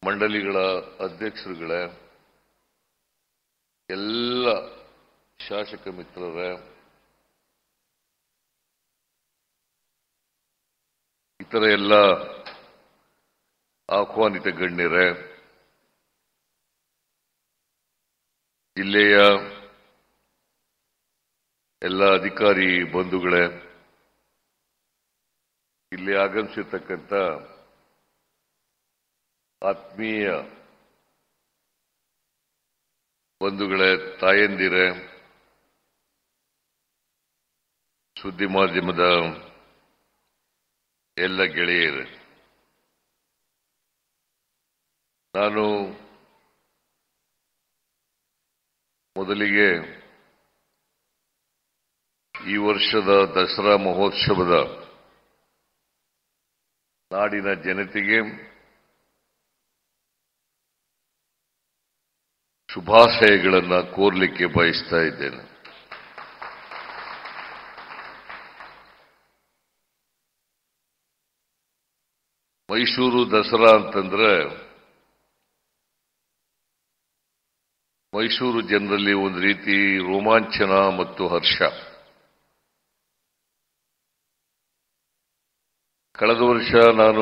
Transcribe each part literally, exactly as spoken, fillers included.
ಮಂಡಳಿಗಳ ಅಧ್ಯಕ್ಷರುಗಳೇ, ಎಲ್ಲ ಶಾಸಕ ಮಿತ್ರರೇ, ಇತರ ಎಲ್ಲ ಆಹ್ವಾನಿತ ಗಣ್ಯರೇ, ಜಿಲ್ಲೆಯ ಎಲ್ಲ ಅಧಿಕಾರಿ ಬಂಧುಗಳೇ, ಇಲ್ಲಿ ಆಗಮಿಸಿರ್ತಕ್ಕಂಥ ಆತ್ಮೀಯ ಬಂಧುಗಳೇ, ತಾಯಂದಿರೇ, ಸುದ್ದಿ ಮಾಧ್ಯಮದ ಎಲ್ಲ ಗೆಳೆಯರೇ, ನಾನು ಮೊದಲಿಗೆ ಈ ವರ್ಷದ ದಸರಾ ಮಹೋತ್ಸವದ ನಾಡಿನ ಜನತೆಗೆ ಶುಭಾಶಯಗಳನ್ನು ಕೋರಲಿಕ್ಕೆ ಬಯಸ್ತಾ ಇದ್ದೇನೆ. ಮೈಸೂರು ದಸರಾ ಅಂತಂದ್ರೆ ಮೈಸೂರು ಜನರಲ್ಲಿ ಒಂದು ರೀತಿ ರೋಮಾಂಚನ ಮತ್ತು ಹರ್ಷ. ಕಳೆದ ವರ್ಷ ನಾನು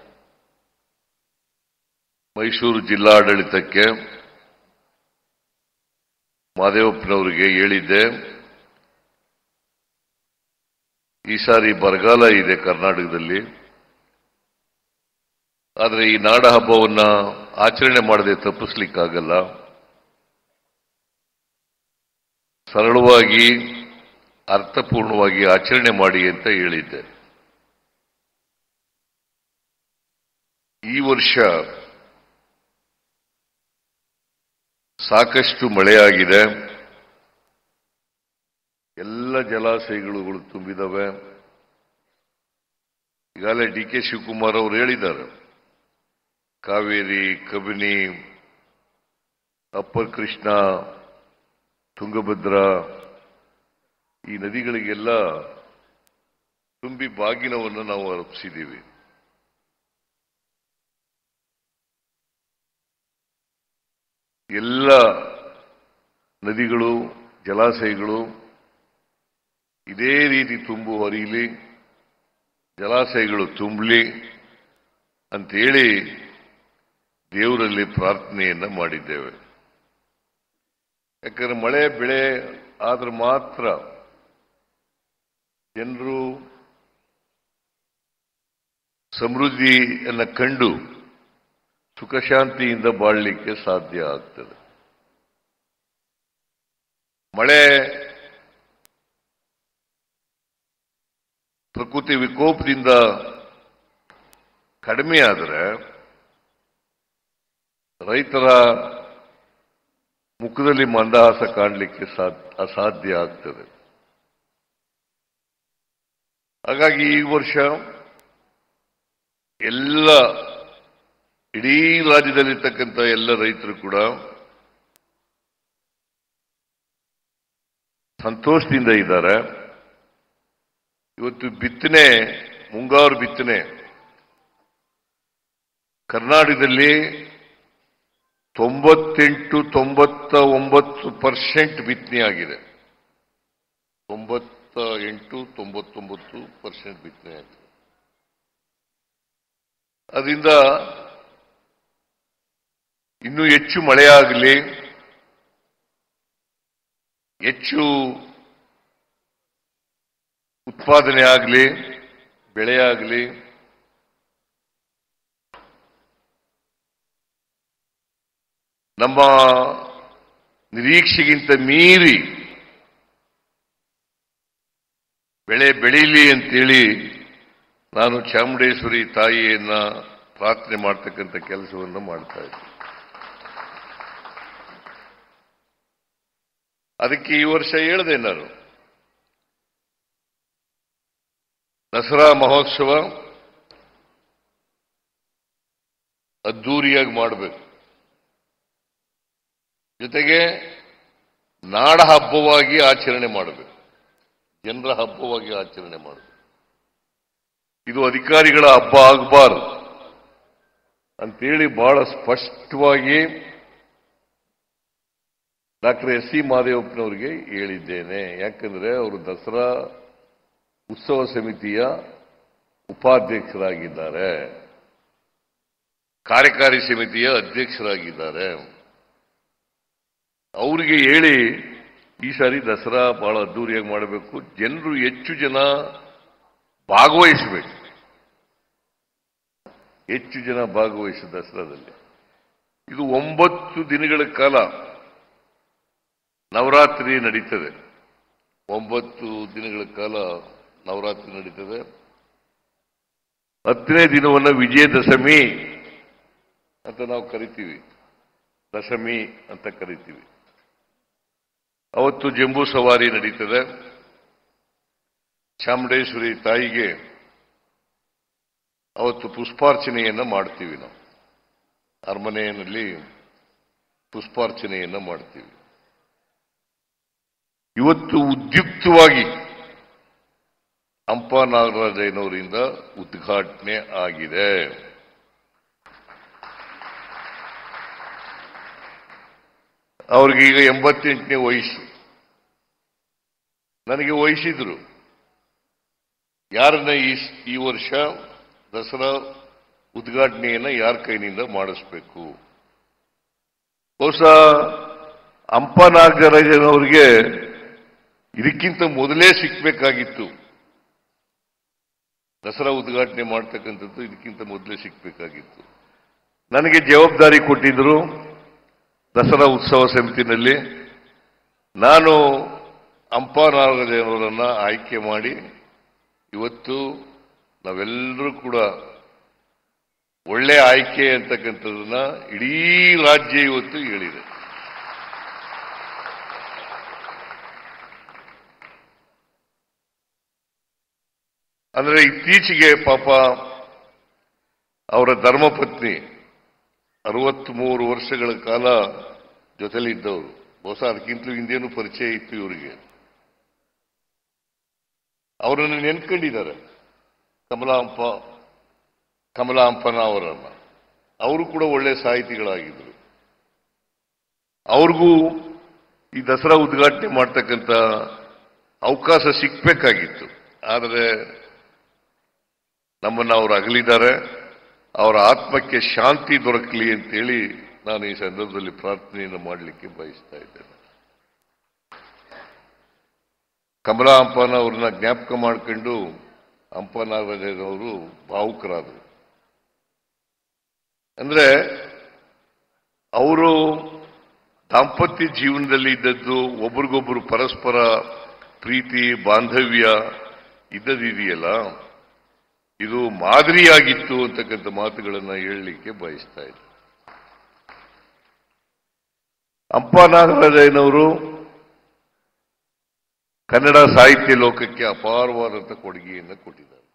ಮೈಸೂರು ಜಿಲ್ಲಾಡಳಿತಕ್ಕೆ ಮಾದೇವಪ್ಪನವರಿಗೆ ಹೇಳಿದ್ದೆ, ಈ ಸಾರಿ ಬರಗಾಲ ಇದೆ ಕರ್ನಾಟಕದಲ್ಲಿ, ಆದರೆ ಈ ನಾಡ ಹಬ್ಬವನ್ನು ಆಚರಣೆ ಮಾಡದೆ ತಪ್ಪಿಸ್ಲಿಕ್ಕಾಗಲ್ಲ, ಸರಳವಾಗಿ ಅರ್ಥಪೂರ್ಣವಾಗಿ ಆಚರಣೆ ಮಾಡಿ ಅಂತ ಹೇಳಿದ್ದೆ. ಈ ವರ್ಷ ಸಾಕಷ್ಟು ಮಳೆಯಾಗಿದೆ, ಎಲ್ಲ ಜಲಾಶಯಗಳು ತುಂಬಿದವೆ. ಈಗಾಗಲೇ ಡಿ ಕೆ ಶಿವಕುಮಾರ್ ಅವರು ಹೇಳಿದ್ದಾರೆ, ಕಾವೇರಿ, ಕಬಿನಿ, ಅಪ್ಪರ್ ಕೃಷ್ಣ, ತುಂಗಭದ್ರಾ ಈ ನದಿಗಳಿಗೆಲ್ಲ ತುಂಬಿ ಬಾಗಿನವನ್ನು ನಾವು ಅರ್ಪಿಸಿದ್ದೀವಿ. ಎಲ್ಲ ನದಿಗಳು, ಜಲಾಶಯಗಳು ಇದೇ ರೀತಿ ತುಂಬು ಹರಿಯಲಿ, ಜಲಾಶಯಗಳು ತುಂಬಲಿ ಅಂತೇಳಿ ದೇವರಲ್ಲಿ ಪ್ರಾರ್ಥನೆಯನ್ನ ಮಾಡಿದ್ದೇವೆ. ಯಾಕಂದ್ರೆ ಮಳೆ ಬೆಳೆ ಆದ್ರೆ ಮಾತ್ರ ಜನರು ಸಮೃದ್ಧಿಯನ್ನು ಕಂಡು ಸುಖ ಶಾಂತಿಯಿಂದ ಬಾಳಲಿಕ್ಕೆ ಸಾಧ್ಯ ಆಗ್ತದೆ. ಮಳೆ ಪ್ರಕೃತಿ ವಿಕೋಪದಿಂದ ಕಡಿಮೆ ಆದರೆ ರೈತರ ಮುಖದಲ್ಲಿ ಮಂದಹಾಸ ಕಾಣಲಿಕ್ಕೆ ಅಸಾಧ್ಯ ಆಗ್ತದೆ. ಹಾಗಾಗಿ ಈ ವರ್ಷ ಎಲ್ಲ ಇಡೀ ರಾಜ್ಯದಲ್ಲಿರ್ತಕ್ಕಂಥ ಎಲ್ಲ ರೈತರು ಕೂಡ ಸಂತೋಷದಿಂದ ಇದ್ದಾರೆ. ಇವತ್ತು ಬಿತ್ತನೆ, ಮುಂಗಾರು ಬಿತ್ತನೆ ಕರ್ನಾಟಕದಲ್ಲಿ ತೊಂಬತ್ತೆಂಟು ತೊಂಬತ್ತ ಒಂಬತ್ತು ಪರ್ಸೆಂಟ್ ಬಿತ್ತನೆ ಆಗಿದೆ. ತೊಂಬತ್ತ ಎಂಟು ತೊಂಬತ್ತೊಂಬತ್ತು ಪರ್ಸೆಂಟ್ ಬಿತ್ತನೆ ಆಗಿದೆ. ಅದರಿಂದ ಇನ್ನೂ ಹೆಚ್ಚು ಮಳೆಯಾಗಲಿ, ಹೆಚ್ಚು ಉತ್ಪಾದನೆ ಆಗಲಿ, ಬೆಳೆಯಾಗಲಿ, ನಮ್ಮ ನಿರೀಕ್ಷೆಗಿಂತ ಮೀರಿ ಬೆಳೆ ಬೆಳೀಲಿ ಅಂತೇಳಿ ನಾನು ಚಾಮುಂಡೇಶ್ವರಿ ತಾಯಿಯನ್ನ ಪ್ರಾರ್ಥನೆ ಮಾಡ್ತಕ್ಕಂಥ ಕೆಲಸವನ್ನು ಮಾಡ್ತಾ ಇದ್ದೀನಿ. ಅದಕ್ಕೆ ಈ ವರ್ಷ ಹೇಳಿದೆ, ನಾನು ದಸರಾ ಮಹೋತ್ಸವ ಅದ್ದೂರಿಯಾಗಿ ಮಾಡಬೇಕು, ಜೊತೆಗೆ ನಾಡ ಹಬ್ಬವಾಗಿ ಆಚರಣೆ ಮಾಡಬೇಕು, ಜನರ ಹಬ್ಬವಾಗಿ ಆಚರಣೆ ಮಾಡಬೇಕು. ಇದು ಅಧಿಕಾರಿಗಳ ಹಬ್ಬ ಆಗಬಾರದು. ಅಂತೇಳಿ ಬಹಳ ಸ್ಪಷ್ಟವಾಗಿ ಡಾಕ್ಟರ್ ಎಸ್ ಸಿ ಮಹದೇವಪ್ಪನವರಿಗೆ ಹೇಳಿದ್ದೇನೆ. ಯಾಕಂದ್ರೆ ಅವರು ದಸರಾ ಉತ್ಸವ ಸಮಿತಿಯ ಉಪಾಧ್ಯಕ್ಷರಾಗಿದ್ದಾರೆ, ಕಾರ್ಯಕಾರಿ ಸಮಿತಿಯ ಅಧ್ಯಕ್ಷರಾಗಿದ್ದಾರೆ. ಅವರಿಗೆ ಹೇಳಿ ಈ ಸಾರಿ ದಸರಾ ಬಹಳ ಅದ್ದೂರಿಯಾಗಿ ಮಾಡಬೇಕು, ಜನರು ಹೆಚ್ಚು ಜನ ಭಾಗವಹಿಸಬೇಕು, ಹೆಚ್ಚು ಜನ ಭಾಗವಹಿಸ ದಸರಾದಲ್ಲಿ. ಇದು ಒಂಬತ್ತು ದಿನಗಳ ಕಾಲ ನವರಾತ್ರಿ ನಡೀತದೆ. ಒಂಬತ್ತು ದಿನಗಳ ಕಾಲ ನವರಾತ್ರಿ ನಡೀತದೆ. ಹತ್ತನೇ ದಿನವನ್ನು ವಿಜಯದಶಮಿ ಅಂತ ನಾವು ಕರಿತೀವಿ, ದಶಮಿ ಅಂತ ಕರಿತೀವಿ. ಅವತ್ತು ಜಂಬೂ ಸವಾರಿ ನಡೀತದೆ. ಚಾಮುಂಡೇಶ್ವರಿ ತಾಯಿಗೆ ಅವತ್ತು ಪುಷ್ಪಾರ್ಚನೆಯನ್ನು ಮಾಡ್ತೀವಿ. ನಾವು ಅರಮನೆಯಲ್ಲಿ ಪುಷ್ಪಾರ್ಚನೆಯನ್ನು ಮಾಡ್ತೀವಿ. ಇವತ್ತು ಉದ್ಯುಕ್ತವಾಗಿ ಹಂಪ ನಾಗರಾಜಯ್ಯನವರಿಂದ ಉದ್ಘಾಟನೆ ಆಗಿದೆ. ಅವ್ರಿಗೆ ಈಗ ಎಂಬತ್ತೆಂಟನೇ ವಯಸ್ಸು. ನನಗೆ ವಹಿಸಿದ್ರು ಯಾರನ್ನ ಈ ಈ ವರ್ಷ ದಸರಾ ಉದ್ಘಾಟನೆಯನ್ನ ಯಾರ ಕೈನಿಂದ ಮಾಡಿಸ್ಬೇಕು. ಬಹುಶಃ ಹಂಪ ನಾಗರಾಜನವರಿಗೆ ಇದಕ್ಕಿಂತ ಮೊದಲೇ ಸಿಕ್ಬೇಕಾಗಿತ್ತು. ದಸರಾ ಉದ್ಘಾಟನೆ ಮಾಡ್ತಕ್ಕಂಥದ್ದು ಇದಕ್ಕಿಂತ ಮೊದಲೇ ಸಿಕ್ಬೇಕಾಗಿತ್ತು. ನನಗೆ ಜವಾಬ್ದಾರಿ ಕೊಟ್ಟಿದ್ರು ದಸರಾ ಉತ್ಸವ ಸಮಿತಿನಲ್ಲಿ. ನಾನು ಹಂಪ ನಾಗರಾಜನವರನ್ನ ಆಯ್ಕೆ ಮಾಡಿ ಇವತ್ತು ನಾವೆಲ್ಲರೂ ಕೂಡ ಒಳ್ಳೆ ಆಯ್ಕೆ ಅಂತಕ್ಕಂಥದನ್ನ ಇಡೀ ರಾಜ್ಯ ಇವತ್ತು ಹೇಳಿದೆ. ಅಂದ್ರೆ ಇತ್ತೀಚೆಗೆ ಪಾಪ ಅವರ ಧರ್ಮಪತ್ನಿ ಅರವತ್ಮೂರು ವರ್ಷಗಳ ಕಾಲ ಜೊತೆಲಿದ್ದವರು. ಬಹುಶಃ ಅದಕ್ಕಿಂತಲೂ ಹಿಂದೇನು ಪರಿಚಯ ಇತ್ತು ಇವರಿಗೆ. ಅವರನ್ನು ನೆನ್ಕೊಂಡಿದ್ದಾರೆ, ಕಮಲಾಂಪ ಕಮಲಾಂಪನ ಅವರನ್ನ. ಅವರು ಕೂಡ ಒಳ್ಳೆ ಸಾಹಿತಿಗಳಾಗಿದ್ದರು. ಅವ್ರಿಗೂ ಈ ದಸರಾ ಉದ್ಘಾಟನೆ ಮಾಡ್ತಕ್ಕಂಥ ಅವಕಾಶ ಸಿಕ್ಬೇಕಾಗಿತ್ತು. ಆದರೆ ನಮ್ಮನ್ನು ಅವರು ಅಗಲಿದ್ದಾರೆ. ಅವರ ಆತ್ಮಕ್ಕೆ ಶಾಂತಿ ದೊರಕಲಿ ಅಂತೇಳಿ ನಾನು ಈ ಸಂದರ್ಭದಲ್ಲಿ ಪ್ರಾರ್ಥನೆಯನ್ನು ಮಾಡಲಿಕ್ಕೆ ಬಯಸ್ತಾ ಇದ್ದೇನೆ. ಕಮಲಾ ಹಂಪನ ಅವ್ರನ್ನ ಜ್ಞಾಪಕ ಮಾಡಿಕೊಂಡು ಹಂಪ ನಾಗರಾಜನವರು ಭಾವುಕರಾದರು. ಅಂದ್ರೆ ಅವರು ದಾಂಪತ್ಯ ಜೀವನದಲ್ಲಿ ಇದ್ದದ್ದು, ಒಬ್ರಿಗೊಬ್ರು ಪರಸ್ಪರ ಪ್ರೀತಿ ಬಾಂಧವ್ಯ ಇದ್ದದಿದೆಯಲ್ಲ, ಇದು ಮಾದರಿಯಾಗಿತ್ತು ಅಂತಕ್ಕಂಥ ಮಾತುಗಳನ್ನ ಹೇಳಲಿಕ್ಕೆ ಬಯಸ್ತಾ ಇದ್ದೆ. ಹಂಪ ನಾಗರಾಜಯ್ಯನವರು ಕನ್ನಡ ಸಾಹಿತ್ಯ ಲೋಕಕ್ಕೆ ಅಪಾರವಾದಂಥ ಕೊಡುಗೆಯನ್ನು ಕೊಟ್ಟಿದ್ದಾರೆ.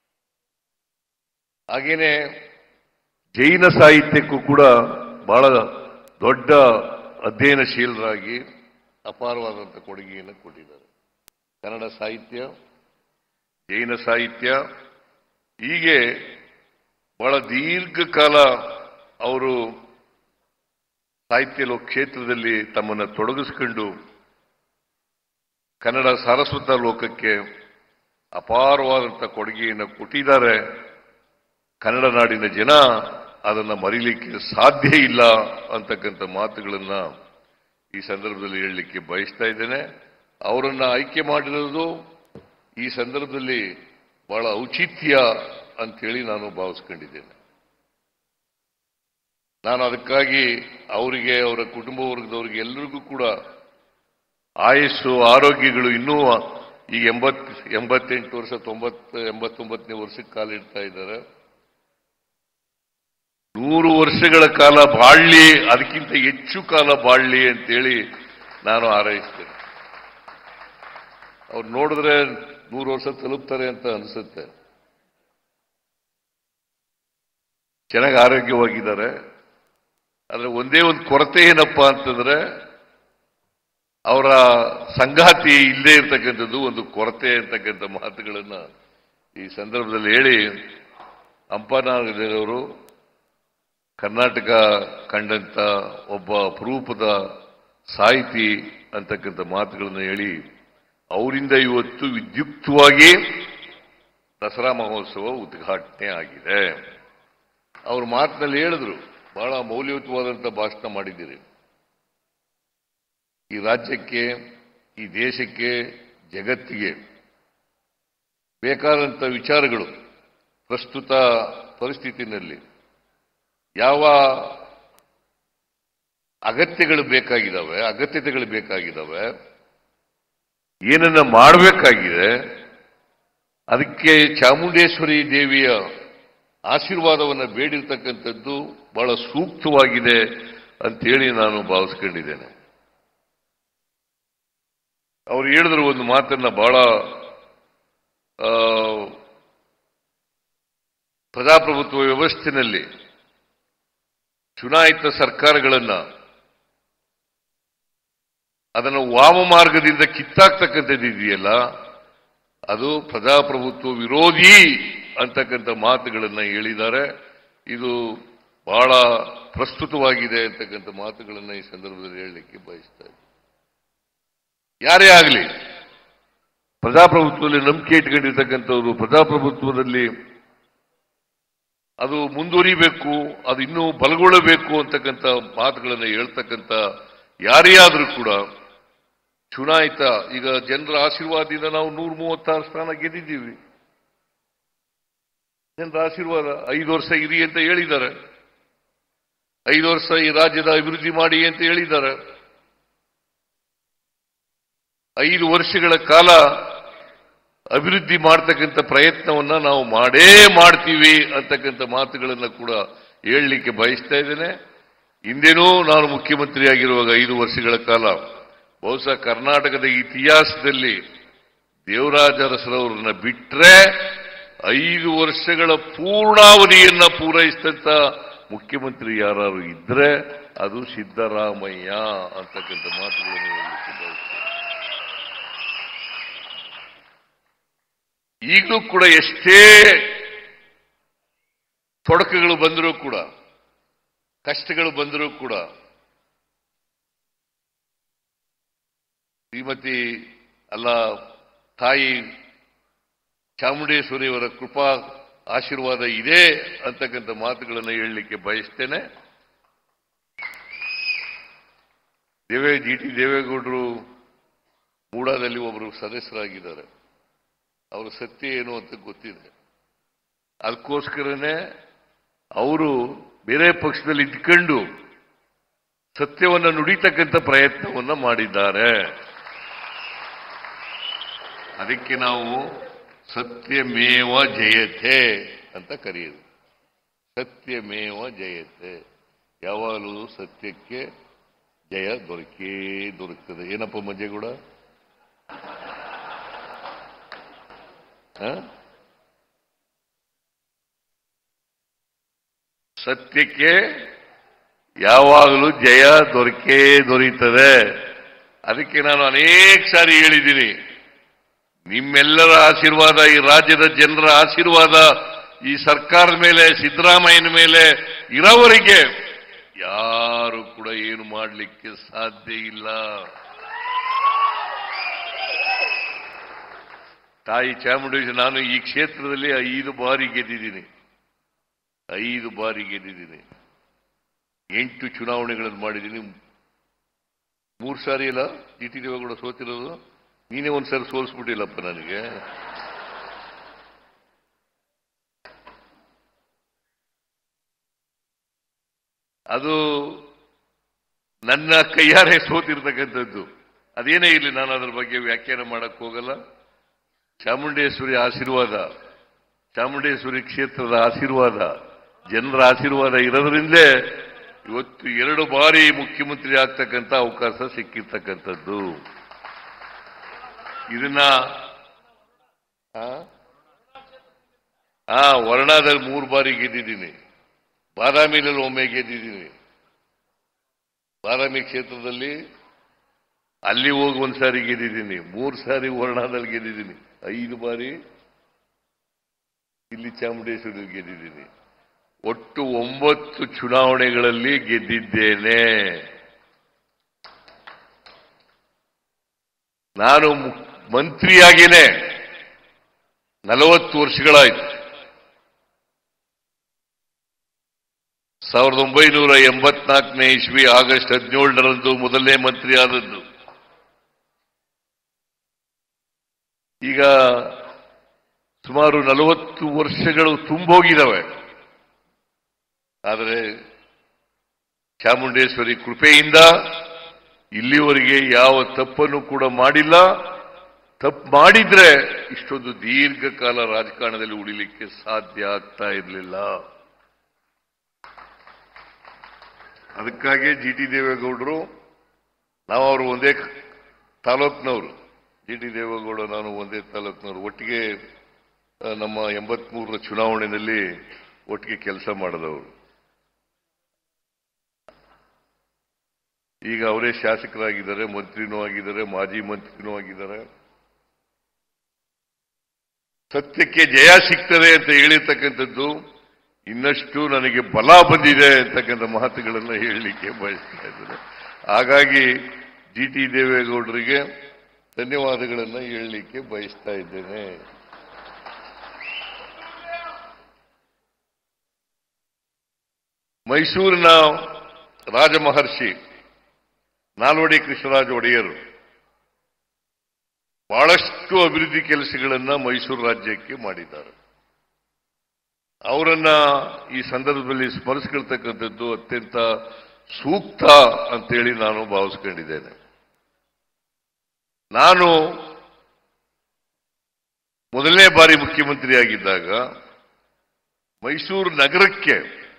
ಹಾಗೇನೆ ಜೈನ ಸಾಹಿತ್ಯಕ್ಕೂ ಕೂಡ ಬಹಳ ದೊಡ್ಡ ಅಧ್ಯಯನಶೀಲರಾಗಿ ಅಪಾರವಾದಂಥ ಕೊಡುಗೆಯನ್ನು ಕೊಟ್ಟಿದ್ದಾರೆ. ಕನ್ನಡ ಸಾಹಿತ್ಯ, ಜೈನ ಸಾಹಿತ್ಯ, ಹೀಗೆ ಬಹಳ ದೀರ್ಘಕಾಲ ಅವರು ಸಾಹಿತ್ಯ ಲೋಕ ಕ್ಷೇತ್ರದಲ್ಲಿ ತಮ್ಮನ್ನು ತೊಡಗಿಸಿಕೊಂಡು ಕನ್ನಡ ಸಾರಸ್ವತ ಲೋಕಕ್ಕೆ ಅಪಾರವಾದಂಥ ಕೊಡುಗೆಯನ್ನು ಕೊಟ್ಟಿದ್ದಾರೆ. ಕನ್ನಡ ನಾಡಿನ ಜನ ಅದನ್ನು ಮರೀಲಿಕ್ಕೆ ಸಾಧ್ಯ ಇಲ್ಲ ಅಂತಕ್ಕಂಥ ಮಾತುಗಳನ್ನು ಈ ಸಂದರ್ಭದಲ್ಲಿ ಹೇಳಲಿಕ್ಕೆ ಬಯಸ್ತಾ ಇದ್ದೇನೆ. ಅವರನ್ನು ಆಯ್ಕೆ ಮಾಡಿರೋದು ಈ ಸಂದರ್ಭದಲ್ಲಿ ಬಹಳ ಔಚಿತ್ಯ ಅಂತೇಳಿ ನಾನು ಭಾವಿಸ್ಕೊಂಡಿದ್ದೇನೆ. ನಾನು ಅದಕ್ಕಾಗಿ ಅವರಿಗೆ, ಅವರ ಕುಟುಂಬ ವರ್ಗದವರಿಗೆ ಎಲ್ಲರಿಗೂ ಕೂಡ ಆಯಸ್ಸು ಆರೋಗ್ಯಗಳು ಇನ್ನೂ ಈಗ ಎಂಬತ್ ಎಂಬತ್ತೆಂಟು ವರ್ಷ ತೊಂಬತ್ತು ಎಂಬತ್ತೊಂಬತ್ತನೇ ವರ್ಷಕ್ಕೆ ಕಾಲಿಡ್ತಾ ಇದ್ದಾರೆ. ನೂರು ವರ್ಷಗಳ ಕಾಲ ಬಾಳ್ಲಿ, ಅದಕ್ಕಿಂತ ಹೆಚ್ಚು ಕಾಲ ಬಾಳ್ಲಿ ಅಂತೇಳಿ ನಾನು ಹಾರೈಸ್ತೇನೆ. ಅವ್ರು ನೋಡಿದ್ರೆ ನೂರು ವರ್ಷ ತಲುಪ್ತಾರೆ ಅಂತ ಅನಿಸುತ್ತೆ. ಚೆನ್ನಾಗಿ ಆರೋಗ್ಯವಾಗಿದ್ದಾರೆ. ಆದರೆ ಒಂದೇ ಒಂದು ಕೊರತೆ ಏನಪ್ಪಾ ಅಂತಂದ್ರೆ ಅವರ ಸಂಗಾತಿ ಇಲ್ಲೇ ಇರ್ತಕ್ಕಂಥದ್ದು ಒಂದು ಕೊರತೆ ಅಂತಕ್ಕಂಥ ಮಾತುಗಳನ್ನ ಈ ಸಂದರ್ಭದಲ್ಲಿ ಹೇಳಿ ಹಂಪ ನಾಗರಾಜನವರು ಕರ್ನಾಟಕ ಕಂಡಂತ ಒಬ್ಬ ಅಪರೂಪದ ಸಾಹಿತಿ ಅಂತಕ್ಕಂಥ ಮಾತುಗಳನ್ನು ಹೇಳಿ ಅವರಿಂದ ಇವತ್ತು ವಿದ್ಯುಕ್ತವಾಗಿ ದಸರಾ ಮಹೋತ್ಸವ ಉದ್ಘಾಟನೆ ಆಗಿದೆ. ಅವ್ರ ಮಾತಿನಲ್ಲಿ ಹೇಳಿದ್ರು, ಬಹಳ ಮೌಲ್ಯಯುತವಾದಂಥ ಭಾಷಣ ಮಾಡಿದ್ದೀರಿ. ಈ ರಾಜ್ಯಕ್ಕೆ, ಈ ದೇಶಕ್ಕೆ, ಜಗತ್ತಿಗೆ ಬೇಕಾದಂಥ ವಿಚಾರಗಳು ಪ್ರಸ್ತುತ ಪರಿಸ್ಥಿತಿನಲ್ಲಿ ಯಾವ ಅಗತ್ಯಗಳು ಬೇಕಾಗಿದ್ದಾವೆ, ಅಗತ್ಯತೆಗಳು ಬೇಕಾಗಿದ್ದಾವೆ, ಏನನ್ನ ಮಾಡಬೇಕಾಗಿದೆ, ಅದಕ್ಕೆ ಚಾಮುಂಡೇಶ್ವರಿ ದೇವಿಯ ಆಶೀರ್ವಾದವನ್ನು ಬೇಡಿರ್ತಕ್ಕಂಥದ್ದು ಬಹಳ ಸೂಕ್ತವಾಗಿದೆ ಅಂತೇಳಿ ನಾನು ಭಾವಿಸ್ಕೊಂಡಿದ್ದೇನೆ. ಅವರು ಹೇಳಿದ್ರು ಒಂದು ಮಾತನ್ನ, ಬಹಳ ಪ್ರಜಾಪ್ರಭುತ್ವ ವ್ಯವಸ್ಥೆಯಲ್ಲಿ ಚುನಾಯಿತ ಸರ್ಕಾರಗಳನ್ನ ಅದನ್ನು ವಾಮ ಮಾರ್ಗದಿಂದ ಕಿತ್ತಾಕ್ತಕ್ಕಂಥದ್ದು ಇದೆಯಲ್ಲ, ಅದು ಪ್ರಜಾಪ್ರಭುತ್ವ ವಿರೋಧಿ ಅಂತಕ್ಕಂಥ ಮಾತುಗಳನ್ನ ಹೇಳಿದ್ದಾರೆ. ಇದು ಬಹಳ ಪ್ರಸ್ತುತವಾಗಿದೆ ಅಂತಕ್ಕಂಥ ಮಾತುಗಳನ್ನ ಈ ಸಂದರ್ಭದಲ್ಲಿ ಹೇಳಲಿಕ್ಕೆ ಬಯಸ್ತಾ ಇದ್ದೀನಿ. ಯಾರೇ ಆಗಲಿ ಪ್ರಜಾಪ್ರಭುತ್ವದಲ್ಲಿ ನಂಬಿಕೆ ಇಟ್ಕೊಂಡಿರ್ತಕ್ಕಂಥವ್ರು, ಪ್ರಜಾಪ್ರಭುತ್ವದಲ್ಲಿ ಅದು ಮುಂದುವರಿಬೇಕು, ಅದು ಇನ್ನೂ ಬಲಗೊಳ್ಳಬೇಕು ಅಂತಕ್ಕಂಥ ಮಾತುಗಳನ್ನು ಹೇಳ್ತಕ್ಕಂಥ ಯಾರೇ ಆದರೂ ಕೂಡ ಚುನಾಯಿತ, ಈಗ ಜನರ ಆಶೀರ್ವಾದದಿಂದ ನಾವು ನೂರ ಮೂವತ್ತಾರು ಸ್ಥಾನ ಗೆದ್ದಿದ್ದೀವಿ. ಜನರ ಆಶೀರ್ವಾದ, ಐದು ವರ್ಷ ಇರಿ ಅಂತ ಹೇಳಿದ್ದಾರೆ, ಐದು ವರ್ಷ ಈ ರಾಜ್ಯದ ಅಭಿವೃದ್ಧಿ ಮಾಡಿ ಅಂತ ಹೇಳಿದ್ದಾರೆ. ಐದು ವರ್ಷಗಳ ಕಾಲ ಅಭಿವೃದ್ಧಿ ಮಾಡತಕ್ಕಂಥ ಪ್ರಯತ್ನವನ್ನ ನಾವು ಮಾಡೇ ಮಾಡ್ತೀವಿ ಅಂತಕ್ಕಂಥ ಮಾತುಗಳನ್ನು ಕೂಡ ಹೇಳಲಿಕ್ಕೆ ಬಯಸ್ತಾ ಇದ್ದೇನೆ. ಹಿಂದೇನೂ ನಾನು ಮುಖ್ಯಮಂತ್ರಿಯಾಗಿರುವಾಗ ಐದು ವರ್ಷಗಳ ಕಾಲ ಬಹುಶಃ ಕರ್ನಾಟಕದ ಇತಿಹಾಸದಲ್ಲಿ ದೇವರಾಜ ಅರಸರವರನ್ನ ಬಿಟ್ರೆ ಐದು ವರ್ಷಗಳ ಪೂರ್ಣಾವಧಿಯನ್ನ ಪೂರೈಸಿದಂತ ಮುಖ್ಯಮಂತ್ರಿ ಯಾರು ಇದ್ರೆ ಅದು ಸಿದ್ದರಾಮಯ್ಯ ಅಂತಕ್ಕಂಥ ಮಾತುಗಳನ್ನು ಹೇಳಲಿಕ್ಕೆ ಬಯಸ್ತೇನೆ. ಈಗಲೂ ಕೂಡ ಎಷ್ಟೇ ತೊಡಕುಗಳು ಬಂದರೂ ಕೂಡ, ಕಷ್ಟಗಳು ಬಂದರೂ ಕೂಡ ಶ್ರೀಮತಿ ಅಲ್ಲ ತಾಯಿ ಚಾಮುಂಡೇಶ್ವರಿಯವರ ಕೃಪಾ ಆಶೀರ್ವಾದ ಇದೆ ಅಂತಕ್ಕಂಥ ಮಾತುಗಳನ್ನು ಹೇಳಲಿಕ್ಕೆ ಬಯಸ್ತೇನೆ. ದೇವೇ ಜಿ ಟಿ ದೇವೇಗೌಡರು ಮೂಡಾದಲ್ಲಿ ಒಬ್ಬರು ಸದಸ್ಯರಾಗಿದ್ದಾರೆ. ಅವರ ಸತ್ಯ ಏನು ಅಂತ ಗೊತ್ತಿದೆ. ಅದಕ್ಕೋಸ್ಕರನೇ ಅವರು ಬೇರೆ ಪಕ್ಷದಲ್ಲಿ ಇದ್ಕೊಂಡು ಸತ್ಯವನ್ನು ನುಡಿತಕ್ಕಂಥ ಪ್ರಯತ್ನವನ್ನು ಮಾಡಿದ್ದಾರೆ. ಅದಕ್ಕೆ ನಾವು ಸತ್ಯಮೇವ ಜಯತೆ ಅಂತ ಕರೆಯೋದು. ಸತ್ಯಮೇವ ಜಯತೆ, ಯಾವಾಗಲೂ ಸತ್ಯಕ್ಕೆ ಜಯ ದೊರಕೇ ದೊರಕ್ತದೆ. ಏನಪ್ಪ ಮಂಜೇಗೌಡ? ಸತ್ಯಕ್ಕೆ ಯಾವಾಗಲೂ ಜಯ ದೊರಕೇ ದೊರೆಯುತ್ತದೆ. ಅದಕ್ಕೆ ನಾನು ಅನೇಕ ಸಾರಿ ಹೇಳಿದ್ದೀನಿ, ನಿಮ್ಮೆಲ್ಲರ ಆಶೀರ್ವಾದ, ಈ ರಾಜ್ಯದ ಜನರ ಆಶೀರ್ವಾದ ಈ ಸರ್ಕಾರದ ಮೇಲೆ, ಸಿದ್ದರಾಮಯ್ಯನ ಮೇಲೆ ಇರೋವರೆಗೆ ಯಾರು ಕೂಡ ಏನು ಮಾಡಲಿಕ್ಕೆ ಸಾಧ್ಯ ಇಲ್ಲ. ತಾಯಿ ಚಾಮುಂಡೇಶ್ವರಿ, ನಾನು ಈ ಕ್ಷೇತ್ರದಲ್ಲಿ ಐದು ಬಾರಿ ಗೆದ್ದಿದ್ದೀನಿ, ಐದು ಬಾರಿ ಗೆದ್ದಿದ್ದೀನಿ. ಎಂಟು ಚುನಾವಣೆಗಳನ್ನು ಮಾಡಿದ್ದೀನಿ. ಮೂರು ಸಾರಿ ಇಲ್ಲ ಜಿ ಟಿ ದೇವೇಗೌಡ ಸೋತಿರೋದು. ನೀನೇ ಒಂದ್ಸರಿ ಸೋಲಿಸ್ಬಿಟ್ಟಿಲ್ಲಪ್ಪ ನನಗೆ. ಅದು ನನ್ನ ಕೈಯಾರೆ ಸೋತಿರ್ತಕ್ಕಂಥದ್ದು. ಅದೇನೇ ಇರಲಿ, ನಾನು ಅದರ ಬಗ್ಗೆ ವ್ಯಾಖ್ಯಾನ ಮಾಡಕ್ ಹೋಗಲ್ಲ. ಚಾಮುಂಡೇಶ್ವರಿ ಆಶೀರ್ವಾದ, ಚಾಮುಂಡೇಶ್ವರಿ ಕ್ಷೇತ್ರದ ಆಶೀರ್ವಾದ, ಜನರ ಆಶೀರ್ವಾದ ಇರೋದ್ರಿಂದಲೇ ಇವತ್ತು ಎರಡು ಬಾರಿ ಮುಖ್ಯಮಂತ್ರಿ ಆಗ್ತಕ್ಕಂಥ ಅವಕಾಶ ಸಿಕ್ಕಿರ್ತಕ್ಕಂಥದ್ದು. ಇದನ್ನ ಆ ವರ್ಣಾದಲ್ಲಿ ಮೂರು ಬಾರಿ ಗೆದ್ದಿದ್ದೀನಿ, ಬಾದಾಮಿನಲ್ಲಿ ಒಮ್ಮೆ ಗೆದ್ದಿದ್ದೀನಿ. ಬಾದಾಮಿ ಕ್ಷೇತ್ರದಲ್ಲಿ ಅಲ್ಲಿ ಹೋಗಿ ಒಂದ್ ಸಾರಿ ಗೆದ್ದಿದ್ದೀನಿ, ಮೂರು ಸಾರಿ ವರ್ಣಾದಲ್ಲಿ ಗೆದ್ದಿದ್ದೀನಿ, ಐದು ಬಾರಿ ಇಲ್ಲಿ ಚಾಮುಂಡೇಶ್ವರಿ ಗೆದ್ದಿದ್ದೀನಿ. ಒಟ್ಟು ಒಂಬತ್ತು ಚುನಾವಣೆಗಳಲ್ಲಿ ಗೆದ್ದಿದ್ದೇನೆ. ನಾನು ಮಂತ್ರಿಯಾಗೇನೆ ನಲವತ್ತು ವರ್ಷಗಳಾಯಿತು. ಸಾವಿರದ ಒಂಬೈನೂರ ಎಂಬತ್ನಾಲ್ಕನೇ ಇಸ್ವಿ ಆಗಸ್ಟ್ ಹದಿನೇಳರಂದು ಮೊದಲನೇ ಮಂತ್ರಿ ಆದದ್ದು. ಈಗ ಸುಮಾರು ನಲವತ್ತು ವರ್ಷಗಳು ತುಂಬೋಗಿದ್ದಾವೆ. ಆದರೆ ಚಾಮುಂಡೇಶ್ವರಿ ಕೃಪೆಯಿಂದ ಇಲ್ಲಿವರೆಗೆ ಯಾವ ತಪ್ಪನ್ನು ಕೂಡ ಮಾಡಿಲ್ಲ. ತಪ್ಪು ಮಾಡಿದ್ರೆ ಇಷ್ಟೊಂದು ದೀರ್ಘಕಾಲ ರಾಜಕಾರಣದಲ್ಲಿ ಉಳಿಲಿಕ್ಕೆ ಸಾಧ್ಯ ಆಗ್ತಾ ಇರಲಿಲ್ಲ. ಅದಕ್ಕಾಗಿ ಜಿ ಟಿ ದೇವೇಗೌಡರು, ನಾವು ಅವರು ಒಂದೇ ತಾಲೂಕಿನವರು, ಜಿ ಟಿ ದೇವೇಗೌಡ ನಾನು ಒಂದೇ ತಾಲೂಕಿನವರು, ಒಟ್ಟಿಗೆ ನಮ್ಮ ಎಂಬತ್ಮೂರರ ಚುನಾವಣೆಯಲ್ಲಿ ಒಟ್ಟಿಗೆ ಕೆಲಸ ಮಾಡಿದವರು. ಈಗ ಅವರೇ ಶಾಸಕರಾಗಿದ್ದಾರೆ, ಮಂತ್ರಿನೂ ಆಗಿದ್ದಾರೆ, ಮಾಜಿ ಮಂತ್ರಿನೂ ಆಗಿದ್ದಾರೆ. ಸತ್ಯಕ್ಕೆ ಜಯ ಸಿಗ್ತದೆ ಅಂತ ಹೇಳಿರ್ತಕ್ಕಂಥದ್ದು ಇನ್ನಷ್ಟು ನನಗೆ ಬಲ ಬಂದಿದೆ ಅಂತಕ್ಕಂಥ ಮಾತುಗಳನ್ನು ಹೇಳಲಿಕ್ಕೆ ಬಯಸ್ತಾ ಇದ್ದಾರೆ. ಹಾಗಾಗಿ ಜಿ ಟಿ ದೇವೇಗೌಡರಿಗೆ ಧನ್ಯವಾದಗಳನ್ನು ಹೇಳಲಿಕ್ಕೆ ಬಯಸ್ತಾ ಇದ್ದೇನೆ. ಮೈಸೂರಿನ ರಾಜಮಹರ್ಷಿ ನಾಲ್ವಡಿ ಕೃಷ್ಣರಾಜ ಒಡೆಯರು ಬಹಳಷ್ಟು ಅಭಿವೃದ್ಧಿ ಕೆಲಸಗಳನ್ನು ಮೈಸೂರು ರಾಜ್ಯಕ್ಕೆ ಮಾಡಿದ್ದಾರೆ. ಅವರನ್ನ ಈ ಸಂದರ್ಭದಲ್ಲಿ ಸ್ಮರಿಸಿಕೊಳ್ತಕ್ಕಂಥದ್ದು ಅತ್ಯಂತ ಸೂಕ್ತ ಅಂತೇಳಿ ನಾನು ಭಾವಿಸ್ಕೊಂಡಿದ್ದೇನೆ. ನಾನು ಮೊದಲನೇ ಬಾರಿ ಮುಖ್ಯಮಂತ್ರಿಯಾಗಿದ್ದಾಗ ಮೈಸೂರು ನಗರಕ್ಕೆ,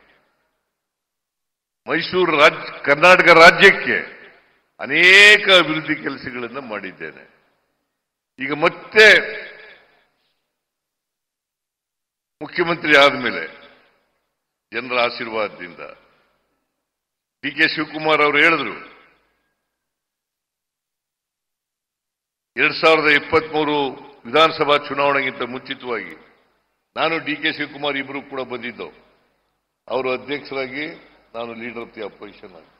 ಮೈಸೂರು ರಾಜ್ಯ ಕರ್ನಾಟಕ ರಾಜ್ಯಕ್ಕೆ ಅನೇಕ ಅಭಿವೃದ್ಧಿ ಕೆಲಸಗಳನ್ನು ಮಾಡಿದ್ದೇನೆ. ಈಗ ಮತ್ತೆ ಮುಖ್ಯಮಂತ್ರಿ ಆದಮೇಲೆ ಜನರ ಆಶೀರ್ವಾದದಿಂದ ಡಿ ಕೆ ಶಿವಕುಮಾರ್ ಅವರು ಹೇಳಿದ್ರು, ಎರಡ್ ಸಾವಿರದ ಇಪ್ಪತ್ಮೂರು ವಿಧಾನಸಭಾ ಚುನಾವಣೆಗಿಂತ ಮುಂಚಿತವಾಗಿ ನಾನು ಡಿ ಕೆ ಶಿವಕುಮಾರ್ ಇಬ್ಬರು ಕೂಡ ಬಂದಿದ್ದು. ಅವರು ಅಧ್ಯಕ್ಷರಾಗಿ, ನಾನು ಲೀಡರ್ ಆಫ್ ದಿ ಅಪೋಸಿಷನ್ ಆಗಿ